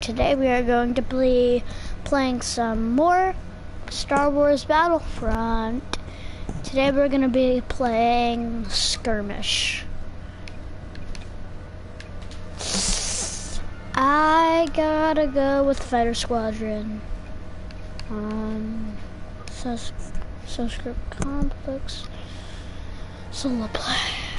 today we are going to be playing some more Star Wars Battlefront. Today we're going to be playing Skirmish. I gotta go with Fighter Squadron. Subscript Complex. Solo play.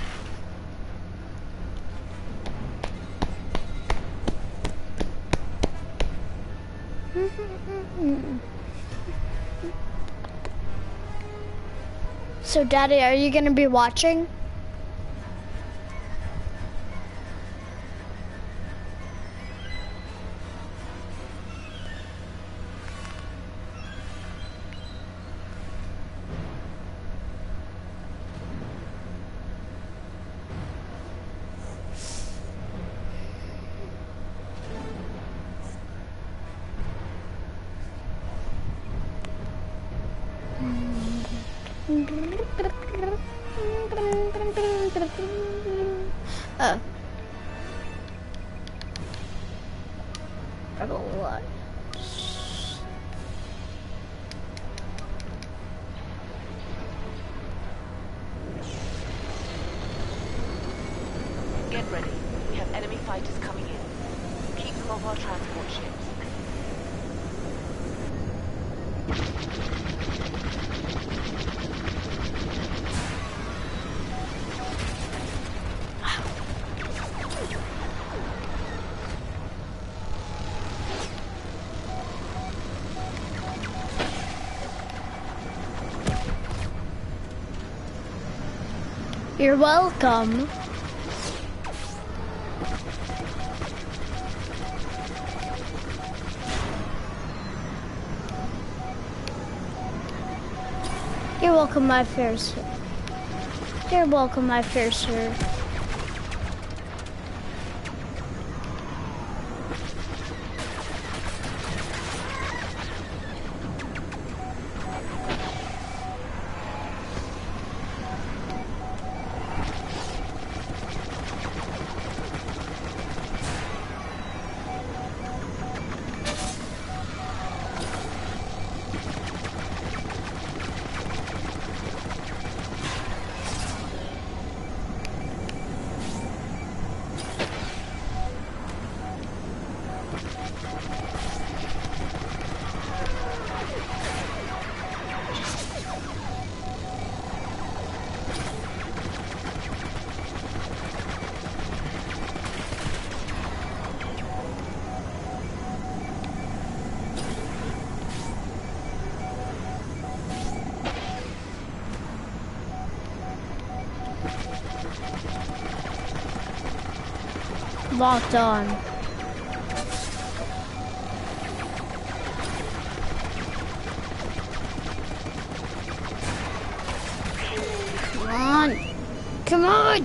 So, Daddy, are you gonna be watching? Oh. Rebel Alliance. Get ready. We have enemy fighters coming in. Keep them off our transport ships. You're welcome. You're welcome, my fair sir. You're welcome, my fair sir. Locked on. Come on. Come on.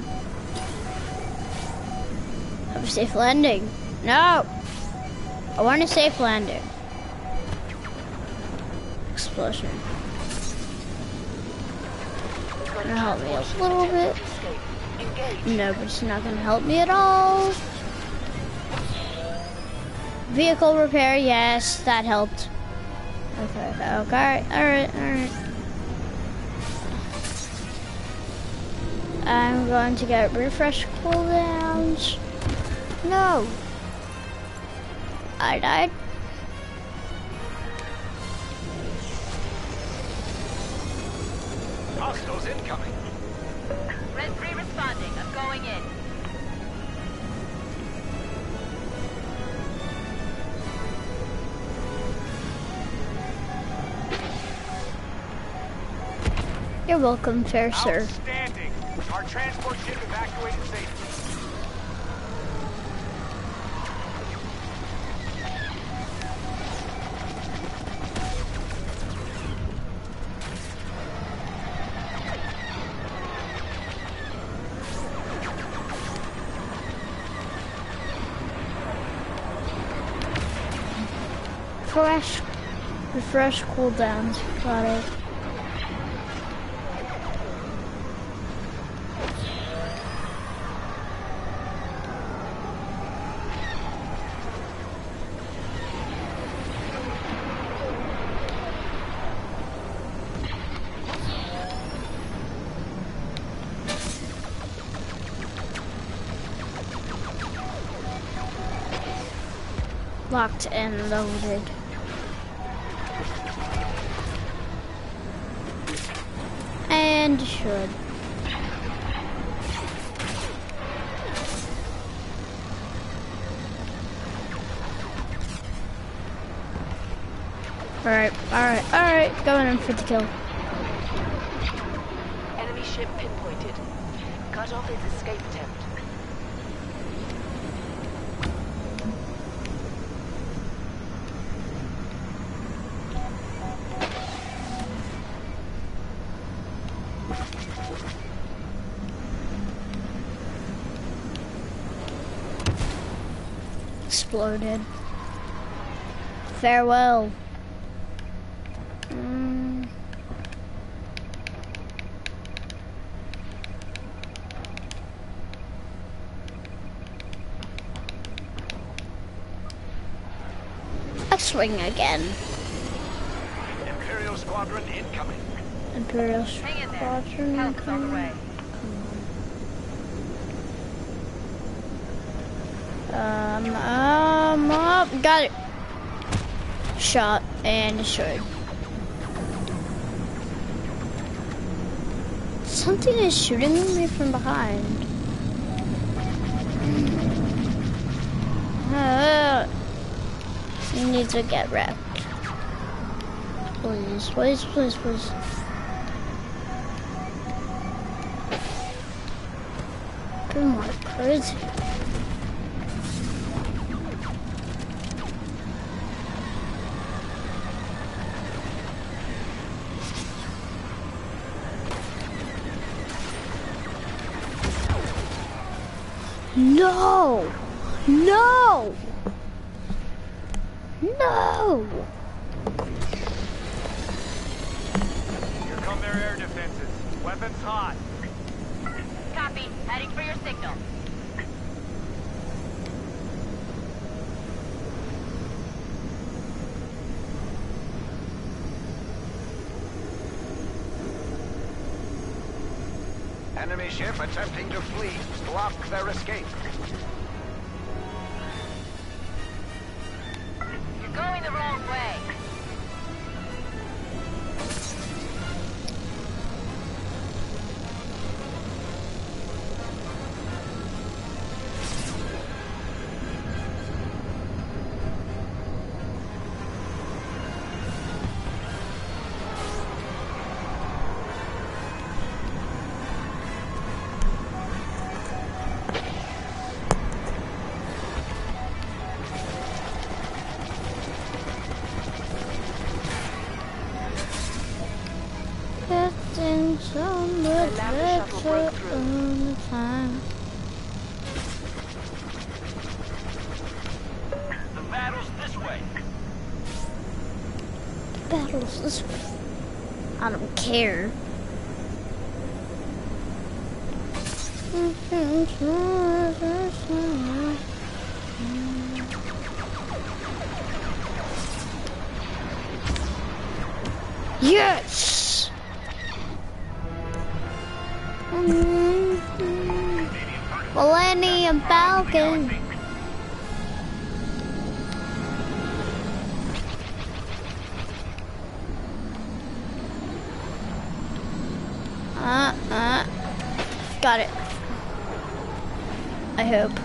Have a safe landing. No. I want a safe landing. Explosion. Gonna help me a little bit. No, but it's not gonna help me at all. Vehicle repair, yes, that helped. Okay, alright. I'm going to get refresh cooldowns. No. I died. Hostiles incoming. Red 3 responding. I'm going in. You're welcome, fair sir. Outstanding. Our transport ship evacuated safely. Refresh cooldowns. Got it. Locked and loaded. And should. Alright, going in for the kill. Enemy ship pinpointed. Cut off its escape attempt. Exploded. Farewell. X-wing again. Imperial squadron incoming. Imperial squadron incoming. Got it. Shot and destroyed. Something is shooting me from behind. You need to get wrecked. Please, please, please, please. Come on, crazy. No! No! No! Here come their air defenses. Weapons hot. Copy. Heading for your signal. Enemy ship attempting to flee. Block their escape. You're going the wrong way. So much better all the time. The battle's this way. Battles this way. I don't care. Yes! Millennium Falcon. Got it. I hope.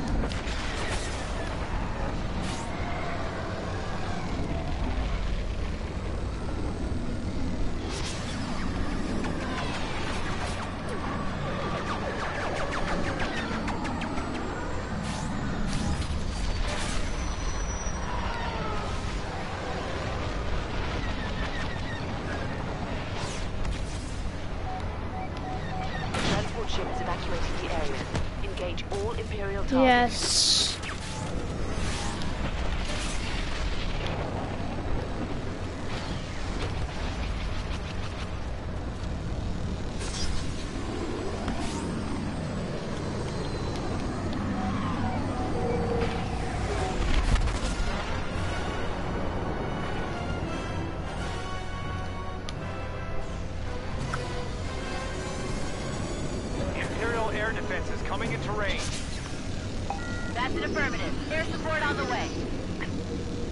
Ship is evacuating the area. Engage all Imperial targets. Yes. Air defense is coming into range. That's an affirmative. Air support on the way.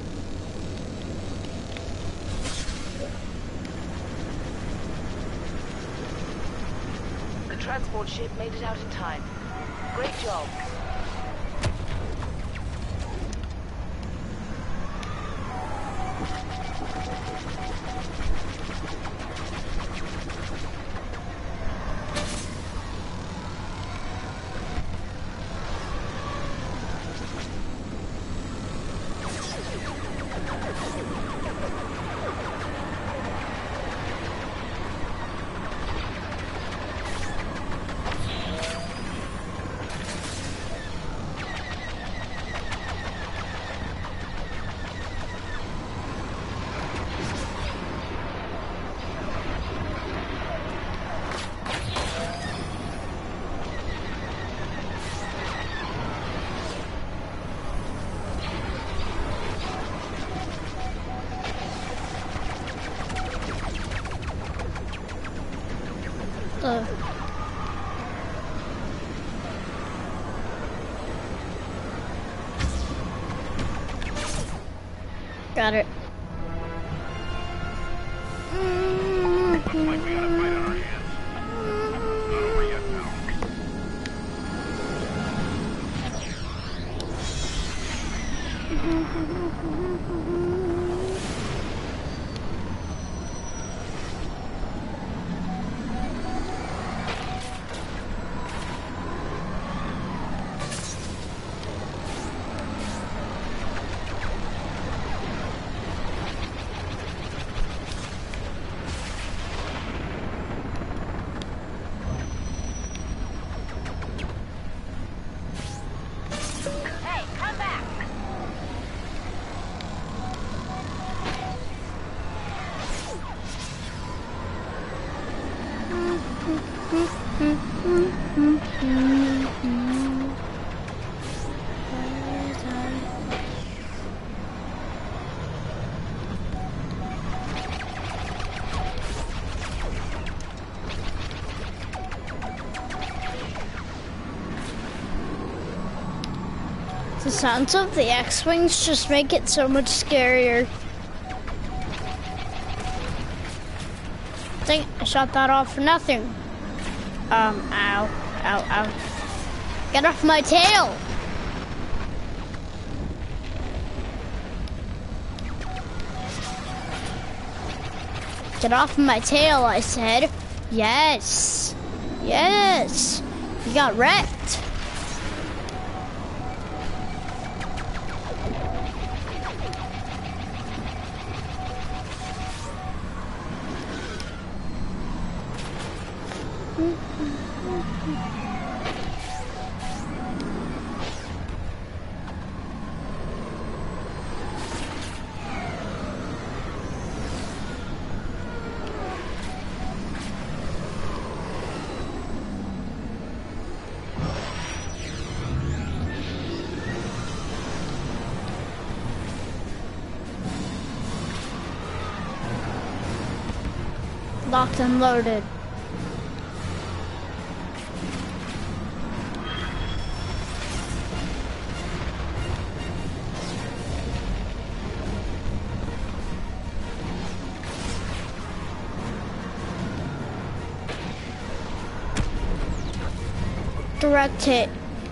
transport ship made it out in time. Great job. Got it. Looks like we got a fight on our hands. Not over yet, pal. The sounds of the X-Wings just make it so much scarier. I think I shot that off for nothing. Ow. Ow, ow. Get off my tail! Get off my tail, I said. Yes. Yes. You got wrecked. Locked and loaded. Direct hit.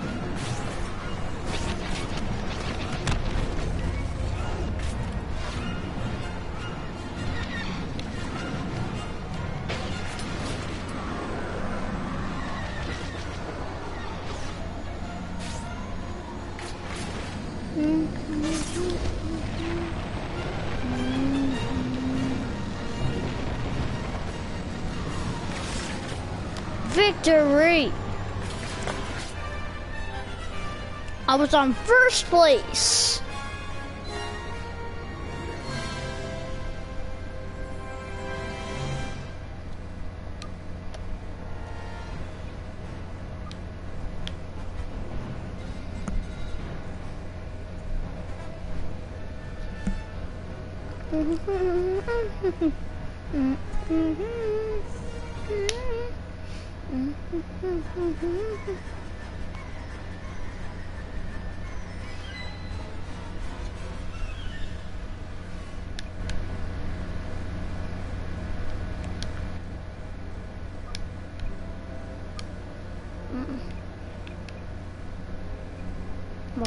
Victory! I was on first place.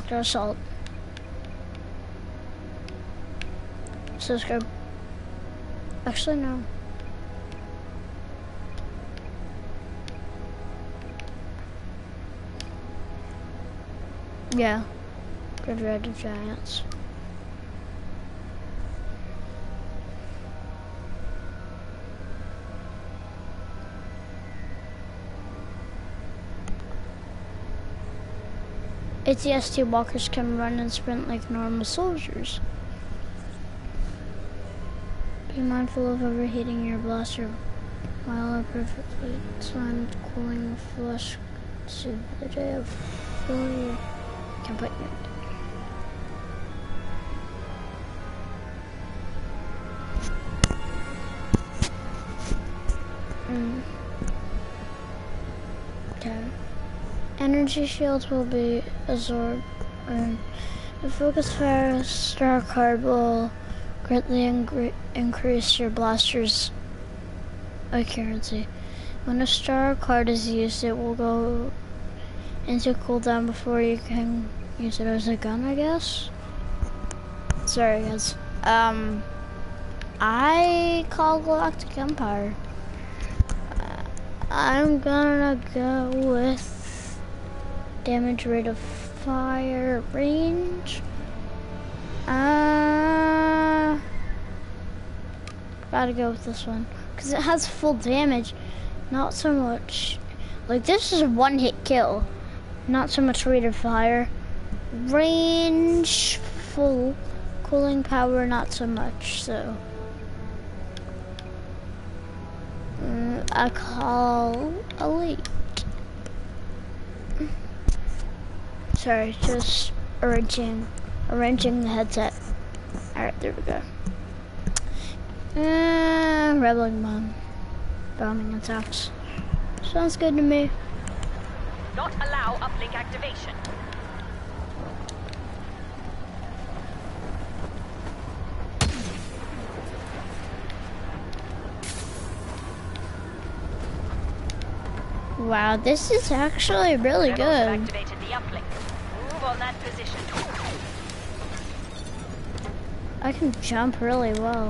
Sector assault. Subscribe. Actually, no. Yeah. Graveyard of Giants. ATST walkers can run and sprint like normal soldiers. Be mindful of overheating your blaster while a perfectly timed cooling flush to the day of failure can put you. Okay. Energy shields will be absorbed, and the focus fire star card will greatly increase your blaster's accuracy. When a star card is used, it will go into cooldown before you can use it as a gun, I guess. Sorry, guys. I call Galactic Empire. I'm gonna go with damage rate of fire range. Gotta go with this one because it has full damage, not so much. Like this is a one-hit kill, not so much rate of fire. Range, full, cooling power, not so much. So I call elite. Sorry, just arranging the headset. Alright, there we go. Rebelling bomb. Bombing attacks. Sounds good to me. Not allow uplink activation. Wow, this is actually really good. Activated the uplink. Move on that position. I can jump really well.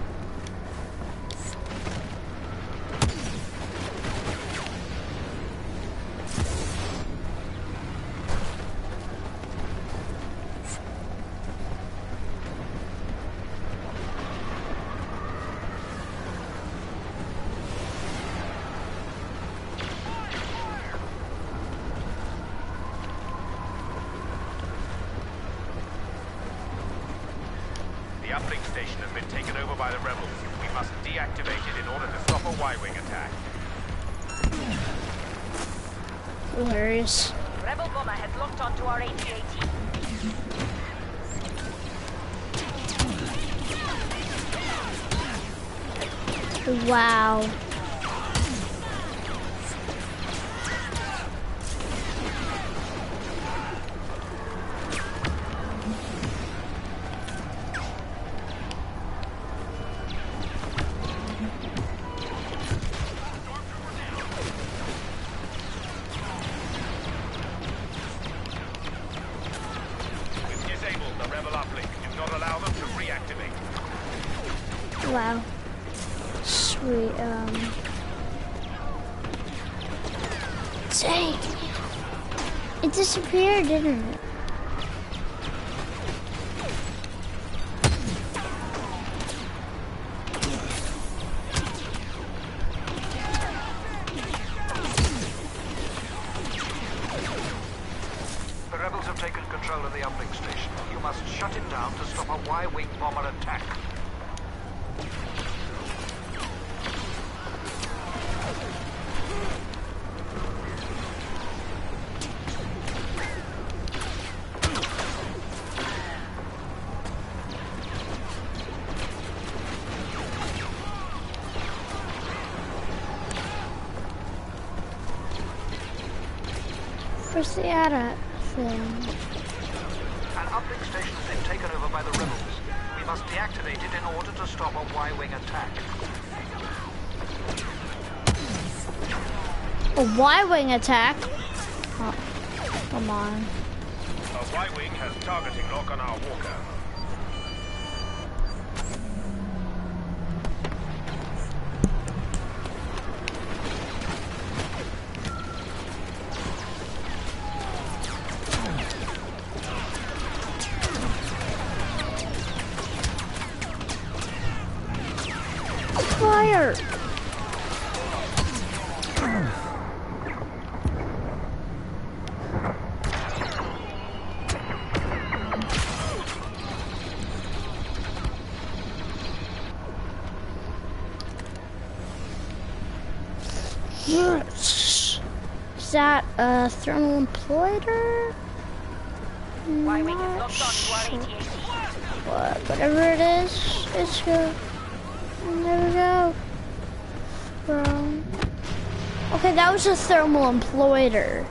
The uplink station has been taken over by the rebels. We must deactivate it in order to stop a Y-wing attack. Hilarious. Rebel bomber has locked onto our AT-AT. Wow. Wow. Sweet, dang. It disappeared, didn't it? The rebels have taken control of the uplink station. You must shut it down to stop a Y-wing bomber attack. Where's the ATA thing? An uplink station has been taken over by the rebels. We must deactivate it in order to stop a Y-wing attack. A Y-wing attack? Oh, come on. Y-Wing has targeting lock on our walker. Fire! Yes. Is that a thermal imploiter? Y-Wing is Not locked onto our sure. AT-AT. Whatever it is, it's good. There we go. Bro. Okay, that was a thermal imploiter.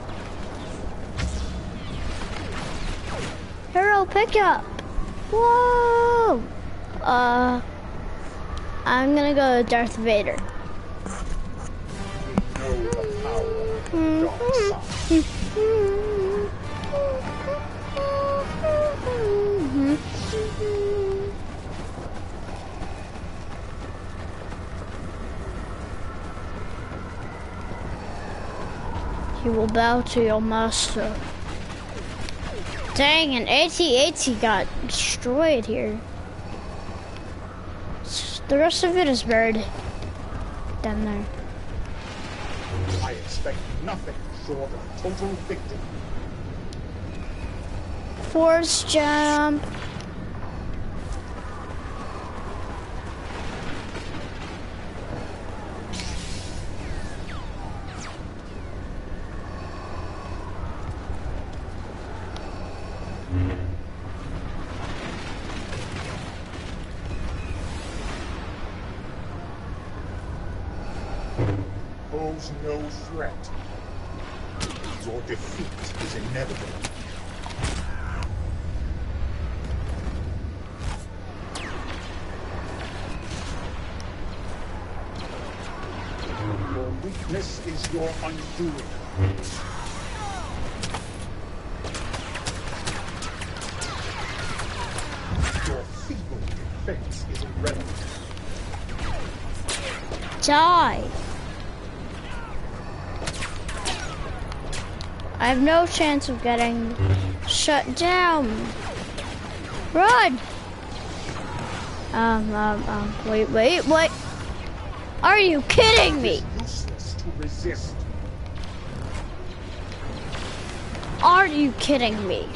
Hero pickup. Whoa. I'm gonna go Darth Vader. You will bow to your master. Dang, an AT-AT got destroyed here. The rest of it is buried down there. I expect nothing short of total victory. Force jump. Pose no threat. Your defeat is inevitable. Your weakness is your undoing. Your feeble defense is irrelevant. Die. I have no chance of getting shut down. Run! Wait. Are you kidding me? It's useless to resist. Are you kidding me?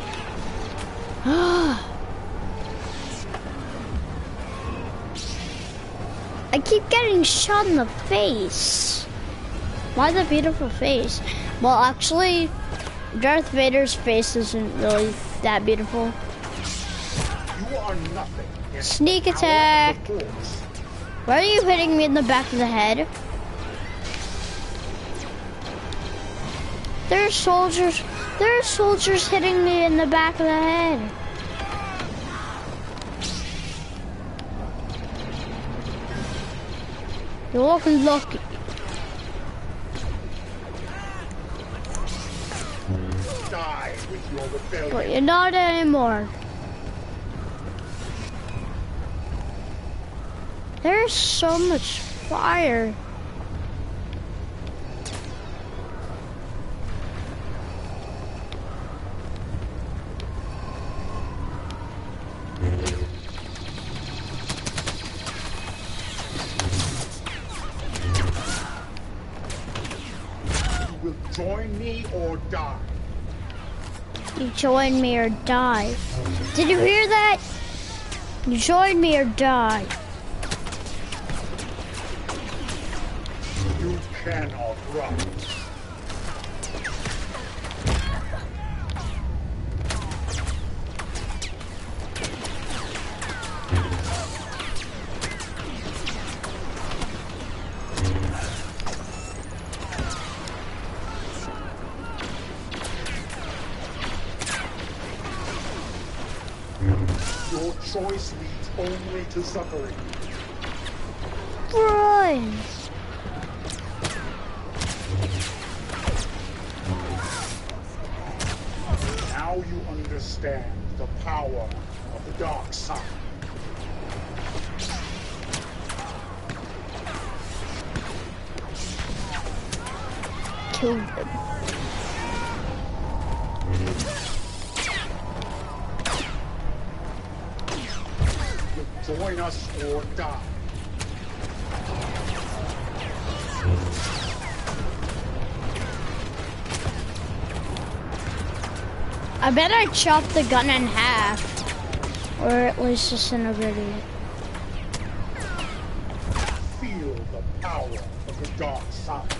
I keep getting shot in the face. Why the beautiful face? Well, actually, Darth Vader's face isn't really that beautiful. You are nothing. Sneak attack. Power of the Force. Why are you hitting me in the back of the head? There are soldiers hitting me in the back of the head. You're looking lucky. Die with your rebellion. But you're not anymore. There's so much fire. You will join me or die. You join me or die. Did you hear that? You join me or die. You cannot run. Your choice leads only to suffering. Run! Now Now you understand the power of the dark side. Kill them. Join us or die. I bet I chopped the gun in half. Or at least disintegrated it. Feel the power of the dark side.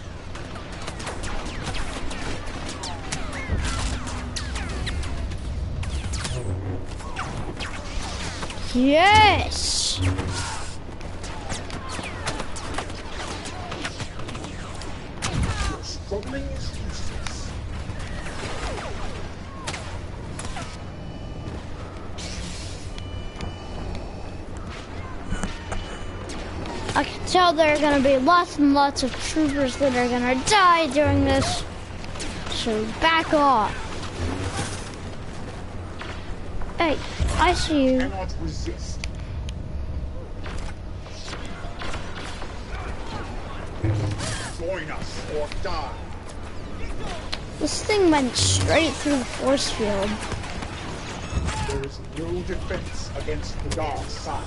Yes! Your struggling is useless. I can tell there are gonna be lots and lots of troopers that are gonna die during this. So back off. Hey, I see you. Cannot resist. Join us or die. This thing went straight through the force field. There is no defense against the dark side.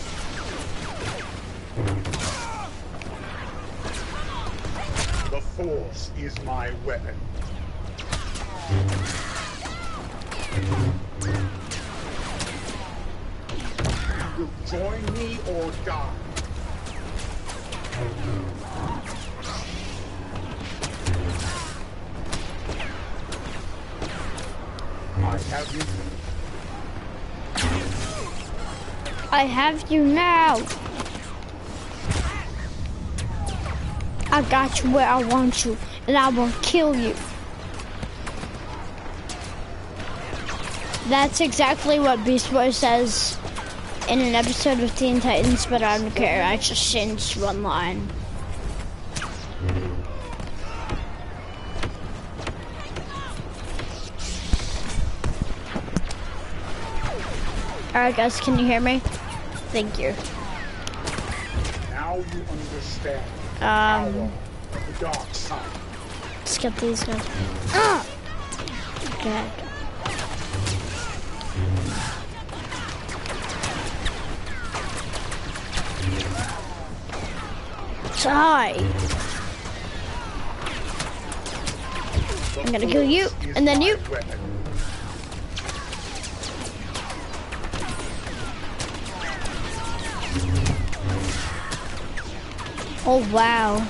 The force is my weapon. You join me or die. I have you. I have you now. I got you where I want you, and I will kill you. That's exactly what Beast Boy says in an episode of Teen Titans, but I don't care. I just changed one line. Alright guys, can you hear me? Thank you. Now you understand the power of the dark side. Let's get these guys. Dead. Die. I'm gonna kill you, and then you. Oh wow.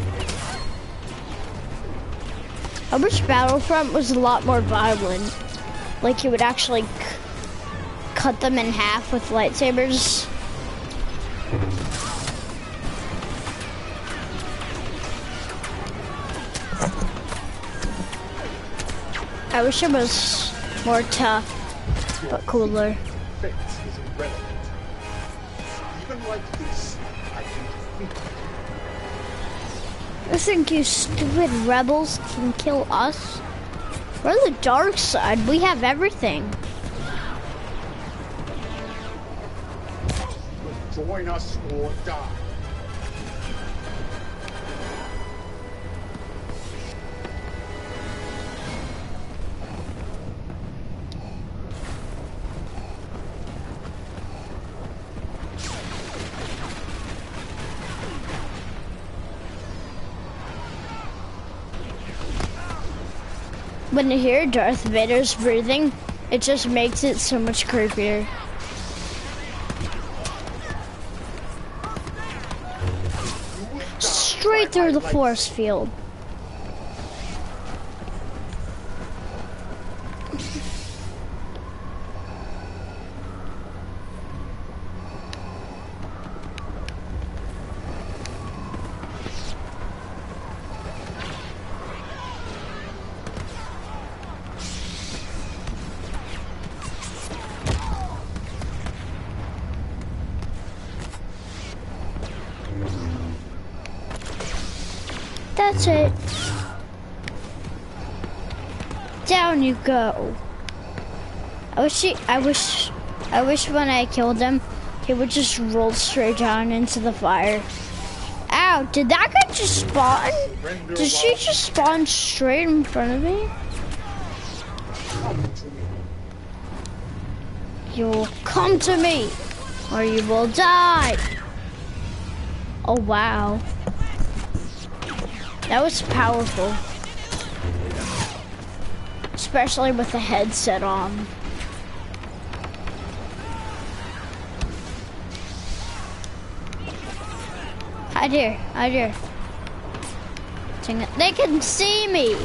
I wish Battlefront was a lot more violent. Like you would actually cut them in half with lightsabers. I wish it was more tough, but cooler. Defense is irrelevant. Even like this, I can defeat you. You think you stupid rebels can kill us? We're the dark side. We have everything. Join us or die. When you hear Darth Vader's breathing, it just makes it so much creepier. Straight through the force field. That's it. Down you go. I wish when I killed him, he would just roll straight down into the fire. Ow, did that guy just spawn? Did she just spawn straight in front of me? You will come to me, or you will die. Oh, wow. That was powerful. Especially with the headset on. Hide here, hide here. Dang it. They can see me.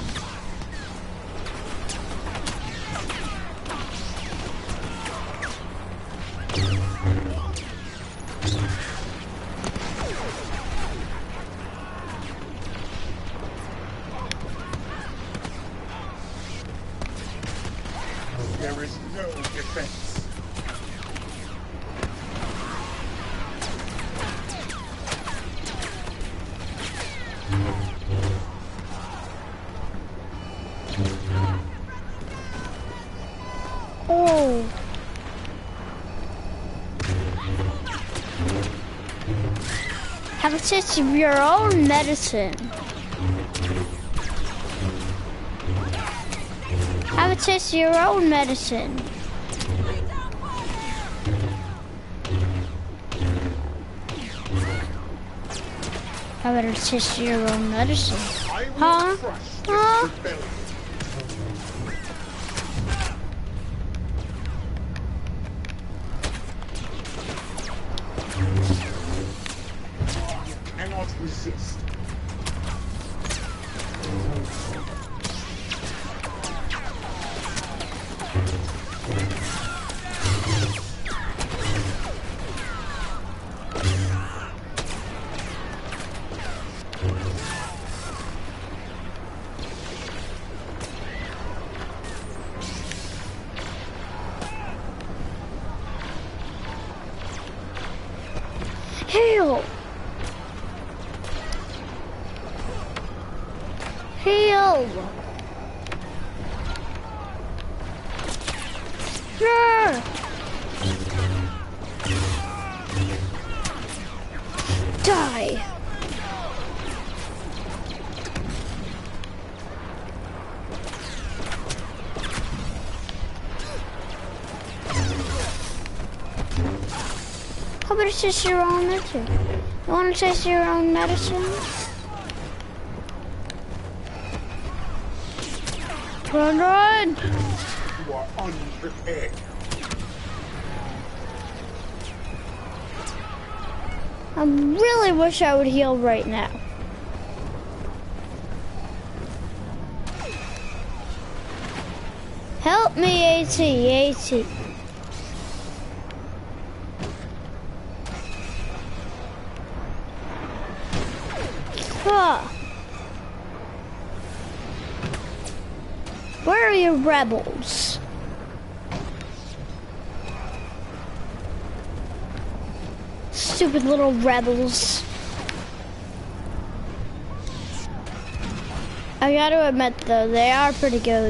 There is no defense. Oh. Have a taste of your own medicine. Have a taste of your own medicine. How about a taste of your own medicine? I will Huh? crush Huh? this rebellion. Cannot resist. Heal! Heal! Yeah. Die! How about it's just your own medicine? You want to taste your own medicine? Run! You are unprepared. I really wish I would heal right now. Help me, AT. Ah. Where are your rebels? Stupid little rebels. I gotta admit though, they are pretty good.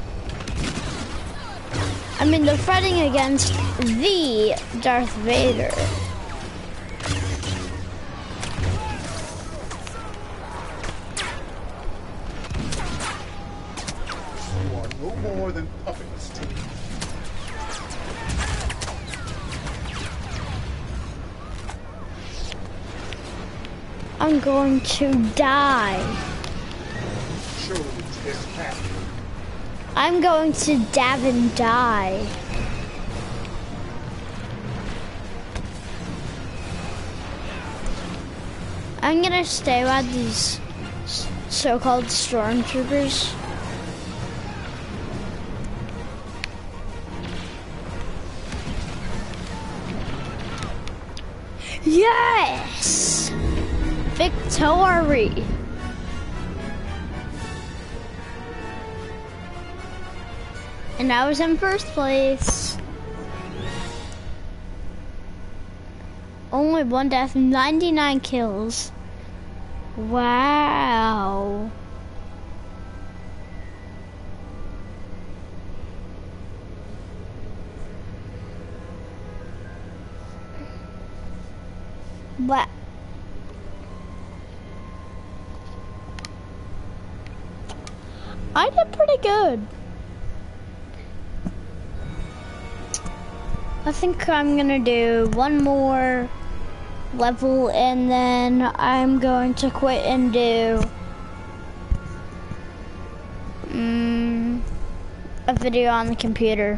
I mean, they're fighting against the Darth Vader. You are no more than puppets to me. I'm going to die. Chose this path. I'm going to Davin die. I'm gonna stay by these so-called stormtroopers. Yes! Victory! And I was in first place. Only one death, 99 kills. Wow. But I did pretty good. I think I'm gonna do one more level and then I'm going to quit and do a video on the computer.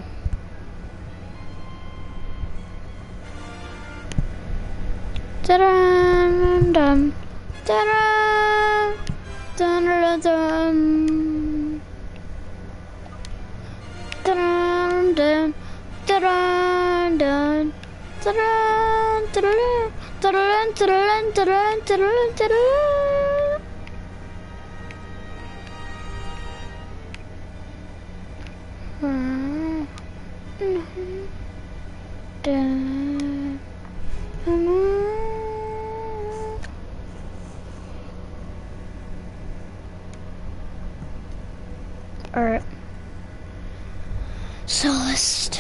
Da-dun, dun, da-dun, dun, dun, dun, dun, dun, dun, dun, dun, dun, dun, dun, dun. Alright. Celeste.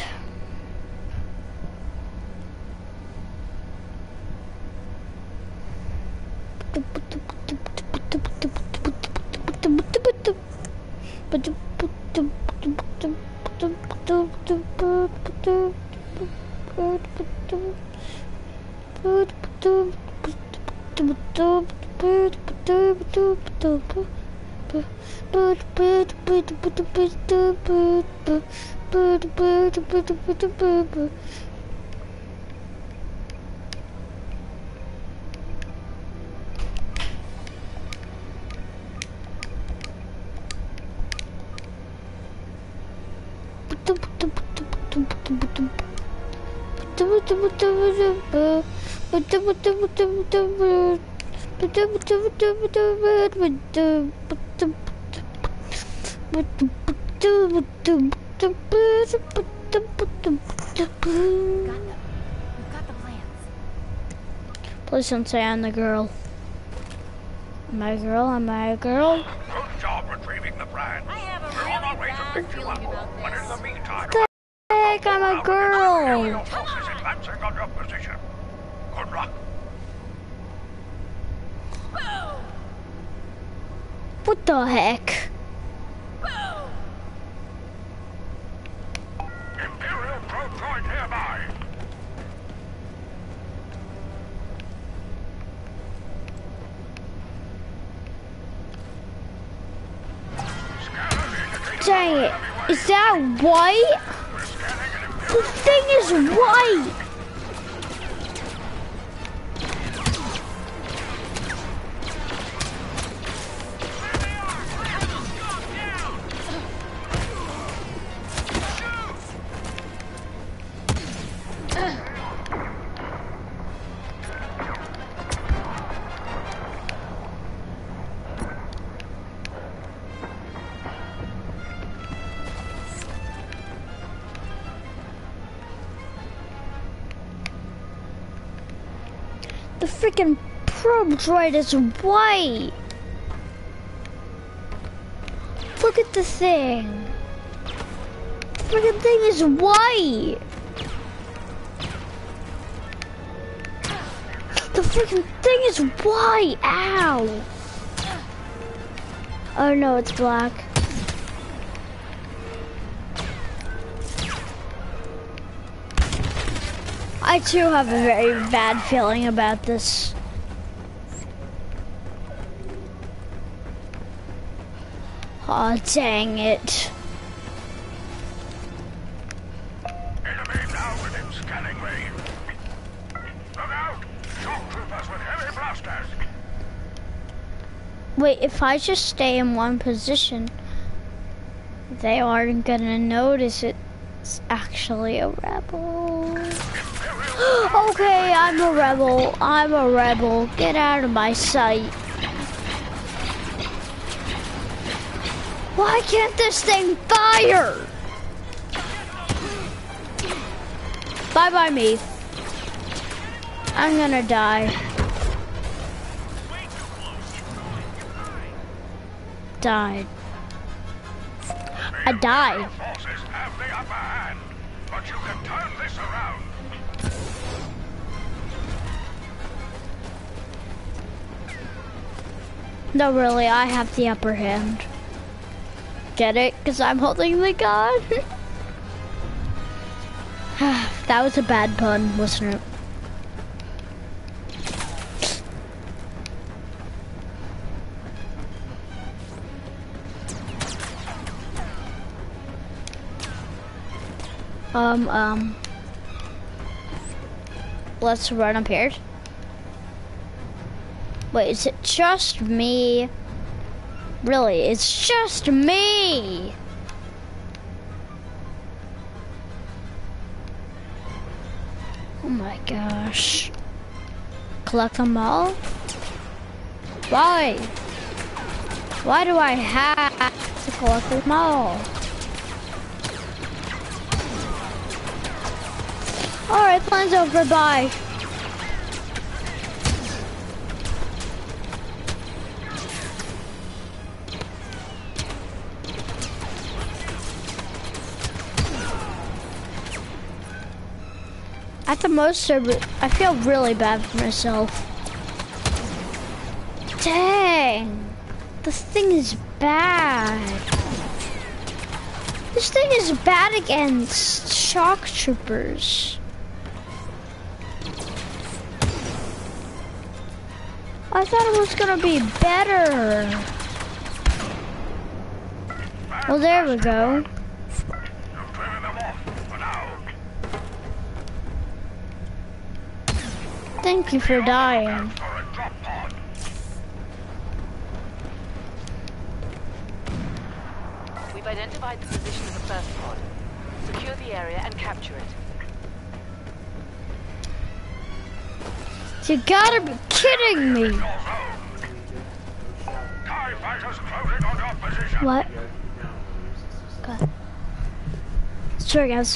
Please don't say I'm the girl. Am I a girl? Am I a girl? Good job retrieving the brand. I have a On our really way to bad pick you feeling up. about But in this. the meantime, Heck, I'm a girl. your forces advancing on your position. Good luck. What the heck? Imperial probe droid hereby. Dang it. Is that white? The thing is white. The freaking probe droid is white. Look at the thing. The freaking thing is white. The freaking thing is white. Ow. Oh no, it's black. I too have a very bad feeling about this. Aw, dang it. Enemy now within scanning range. Look out! Shock troopers with heavy blasters. Wait, if I just stay in one position, they aren't gonna notice it's actually a rebel. Okay, I'm a rebel. I'm a rebel. Get out of my sight. Why can't this thing fire? Bye-bye me. I'm gonna die. Died. I died. Forces have the upper hand, but you can turn this around. No, really, I have the upper hand. Get it? Because I'm holding the gun. That was a bad pun, wasn't it? Let's run up here. Wait, is it just me? Really, it's just me! Oh my gosh. Collect them all? Why? Why do I have to collect them all? Alright, plan's over, bye. At the most, I feel really bad for myself. Dang, this thing is bad. This thing is bad against shock troopers. I thought it was gonna be better. Well, there we go. Thank you for dying. We've identified the position of the first pod. Secure the area and capture it. You gotta be kidding me. What? Okay. Sorry, guys.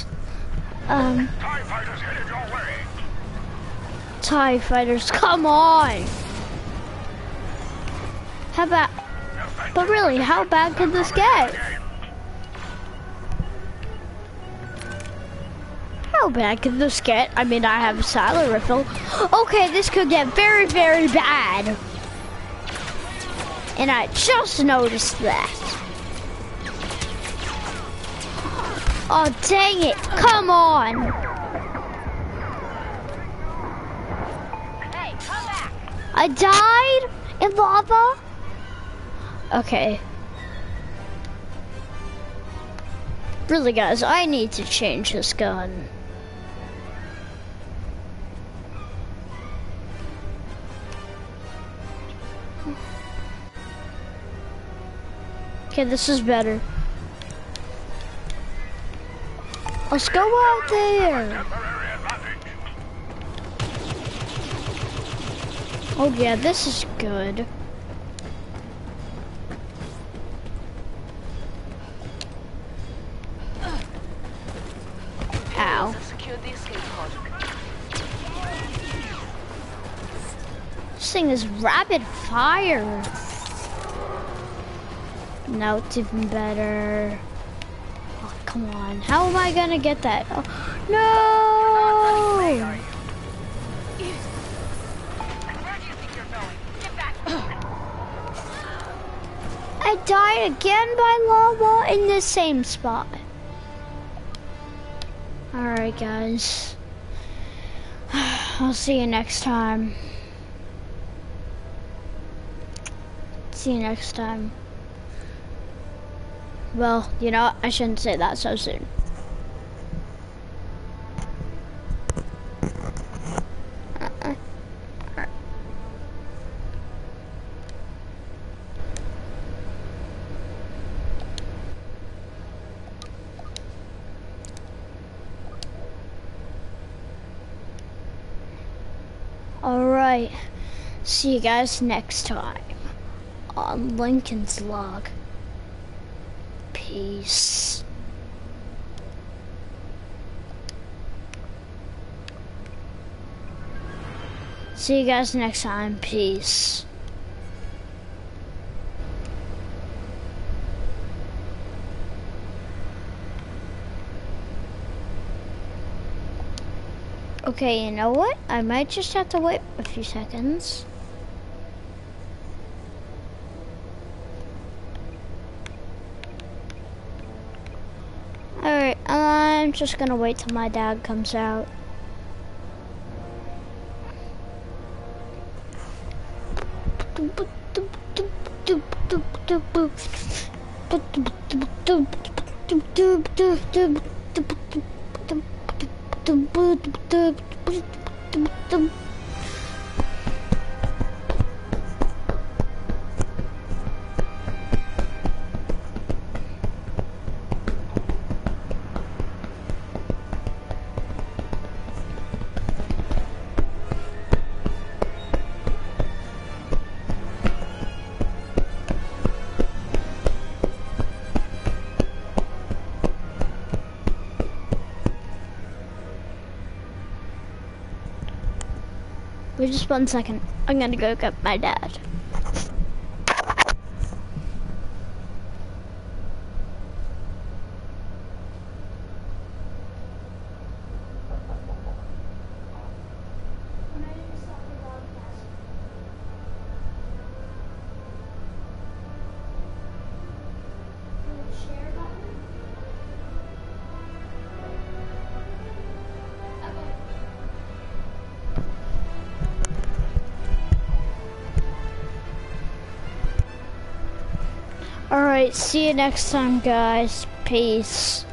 TIE fighters, come on! How bad? But really, how bad could this get? How bad could this get? I mean, I have a silent rifle. Okay, this could get very, very bad. And I just noticed that. Oh, dang it. Come on. Hey, come back! I died in lava? Okay. Really, guys, I need to change this gun. Okay, this is better. Let's go out there. Oh yeah, this is good. Ow. Secured the escape pod. This thing is rapid fire. Now it's even better. Oh, come on. How am I gonna get that? Oh, no! Where do you think you're going? Get back! I died again by lava in the same spot. Alright, guys. I'll see you next time. See you next time. Well, you know what? I shouldn't say that so soon. Alright, see you guys next time on Lincoln's Log. Peace. See you guys next time. Peace. Okay, you know what? I might just have to wait a few seconds. just gonna wait till my dad comes out. Wait just 1 second. I'm gonna go get my dad. Alright, see you next time, guys. Peace.